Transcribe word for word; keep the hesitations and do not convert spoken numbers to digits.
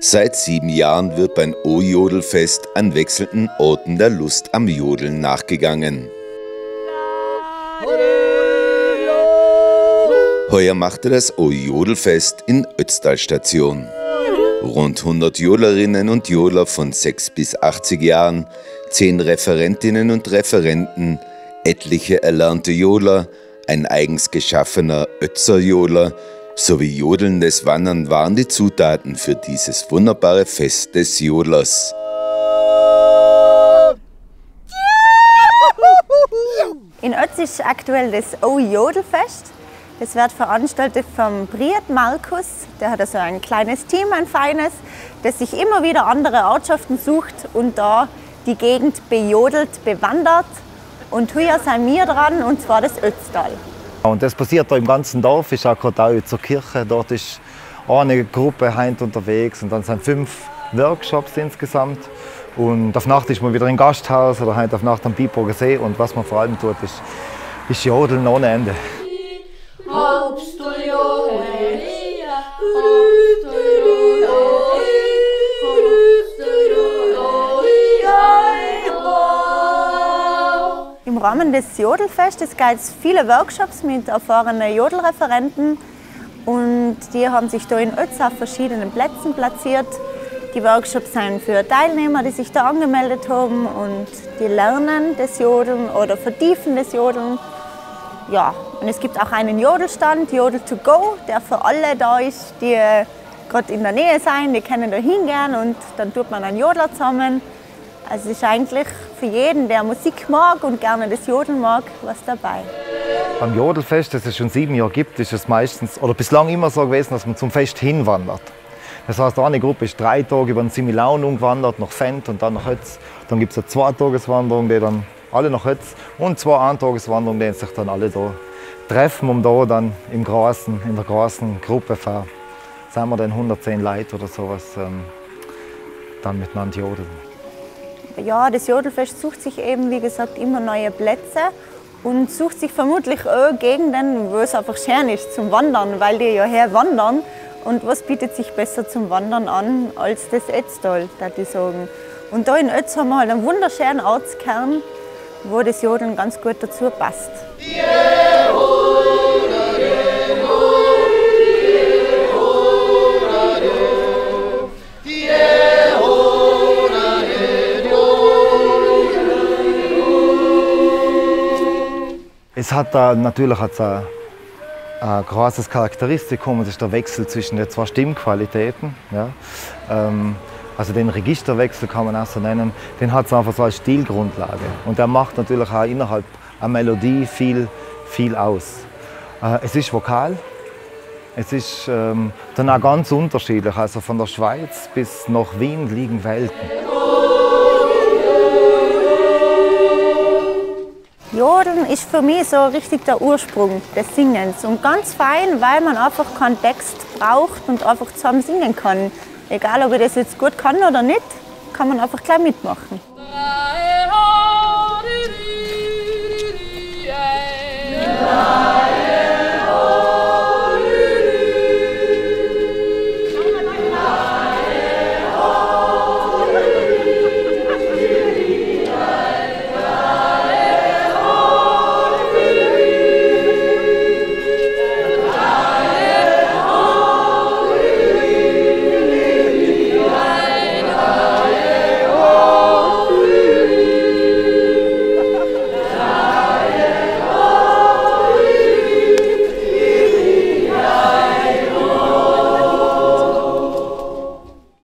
Seit sieben Jahren wird beim O-Jodelfest an wechselnden Orten der Lust am Jodeln nachgegangen. Heuer machte das O-Jodelfest in Ötztal Station. Rund hundert Jodlerinnen und Jodler von sechs bis achtzig Jahren, zehn Referentinnen und Referenten, etliche erlernte Jodler, ein eigens geschaffener Ötzer-Jodler sowie jodelndes Wandern waren die Zutaten für dieses wunderbare Fest des Jodlers. In Ötz ist aktuell das O-Jodelfest. Das wird veranstaltet vom Briet Markus. Der hat also ein kleines Team, ein feines, das sich immer wieder andere Ortschaften sucht und da die Gegend bejodelt, bewandert. Und heuer sind wir dran, und zwar das Ötztal. Und das passiert da im ganzen Dorf, ist auch gerade auch zur Kirche. Dort ist eine Gruppe heint unterwegs und dann sind fünf Workshops insgesamt. Und auf Nacht ist man wieder im Gasthaus oder heint auf Nacht am Biberger See. Und was man vor allem tut, ist, ist Jodeln ohne Ende. Im Rahmen des Jodelfestes gab es viele Workshops mit erfahrenen Jodelreferenten und die haben sich da in Ötz auf verschiedenen Plätzen platziert. Die Workshops sind für Teilnehmer, die sich da angemeldet haben und die lernen das Jodeln oder vertiefen das Jodeln. Ja, und es gibt auch einen Jodelstand, Jodel to go, der für alle da ist, die gerade in der Nähe sind, die können da hingehen und dann tut man einen Jodler zusammen. Also es ist eigentlich für jeden, der Musik mag und gerne das Jodeln mag, was dabei. Beim Jodelfest, das es schon sieben Jahre gibt, ist es meistens oder bislang immer so gewesen, dass man zum Fest hinwandert. Das heißt, eine Gruppe ist drei Tage über den Similaun umgewandert, nach Fendt und dann nach Ötz. Dann gibt es eine Zweitageswanderung, die dann alle nach Ötz und zwei Eintageswanderungen, die sich dann alle da treffen, um da dann im großen, in der großen Gruppe für, sagen wir dann hundertzehn Leute oder sowas, ähm, dann miteinander jodeln. Ja, das Jodelfest sucht sich eben, wie gesagt, immer neue Plätze und sucht sich vermutlich auch Gegenden, wo es einfach schön ist zum Wandern, weil die ja her wandern. Und was bietet sich besser zum Wandern an als das Ötztal, würde ich sagen. Und da in Ötz haben wir halt einen wunderschönen Ortskern, wo das Jodeln ganz gut dazu passt. Es hat da natürlich hat's ein, ein großes Charakteristikum, das ist der Wechsel zwischen den zwei Stimmqualitäten. Ja. Ähm, also den Registerwechsel kann man auch so nennen, den hat es einfach so als Stilgrundlage. Und der macht natürlich auch innerhalb einer Melodie viel, viel aus. Äh, es ist vokal, es ist ähm, dann auch ganz unterschiedlich. Also von der Schweiz bis nach Wien liegen Welten. Jodeln ist für mich so richtig der Ursprung des Singens und ganz fein, weil man einfach keinen Text braucht und einfach zusammen singen kann. Egal, ob ich das jetzt gut kann oder nicht, kann man einfach gleich mitmachen.